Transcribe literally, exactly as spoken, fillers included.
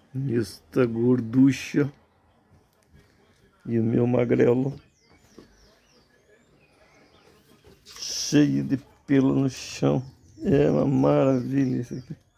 Esta gorducha. E o meu magrelo. Cheio de pelo no chão. É uma maravilha isso aqui.